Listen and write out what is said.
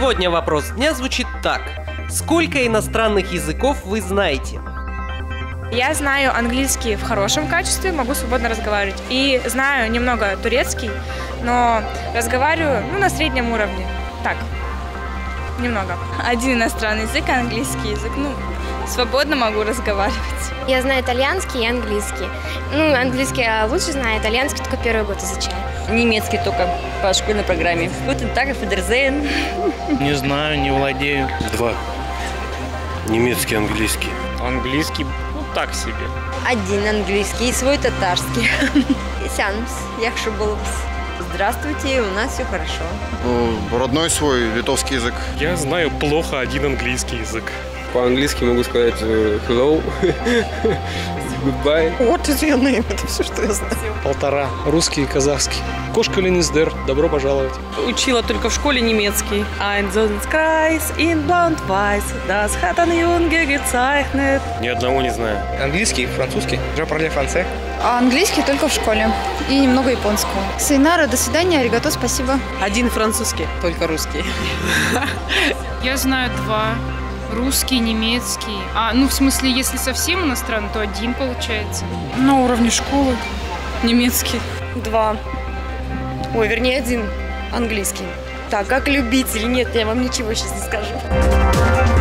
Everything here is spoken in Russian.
Сегодня вопрос дня звучит так. Сколько иностранных языков вы знаете? Я знаю английский в хорошем качестве, могу свободно разговаривать. И знаю немного турецкий, но разговариваю на среднем уровне. Так, немного. Один иностранный язык, английский язык. Свободно могу разговаривать. Я знаю итальянский и английский. Английский я лучше знаю, итальянский только первый год изучаю. Немецкий только по школьной программе. Guten Tag, auf Wiedersehen. Не знаю, не владею. 2. Немецкий, английский. Английский, так себе. 1 английский и свой татарский. Сянс, якщо було. Здравствуйте, у нас все хорошо. Родной свой литовский язык. Я знаю плохо 1 английский язык. По-английски могу сказать hello, goodbye. What is your name? Это все, что я знаю. 1,5. Русский и казахский. Кошка Ленисдер. Добро пожаловать. Учила только в школе немецкий. Ein Sonnenkreis in Blau-Weiß, das hat ein Junge gezeichnet. Ни одного не знаю. Английский, французский. Je parle français. Английский только в школе. И немного японского. Сайнара, до свидания, аригато, спасибо. 1 французский, только русский. Я знаю 2. Русский, немецкий. В смысле, если совсем иностранный, то 1 получается. На уровне школы. Немецкий. 2. Вернее, 1 английский. Так, как любитель. Нет, я вам ничего сейчас не скажу.